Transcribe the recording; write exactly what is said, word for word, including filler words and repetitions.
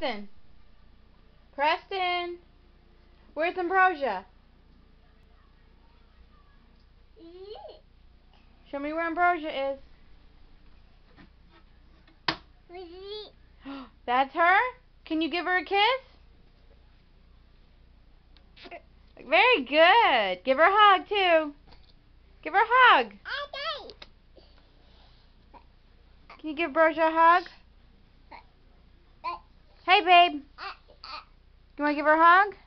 Preston. Preston. Where's Ambrosia? Show me where Ambrosia is. That's her? Can you give her a kiss? Very good. Give her a hug, too. Give her a hug. Can you give Ambrosia a hug? Hey, babe. You want to give her a hug?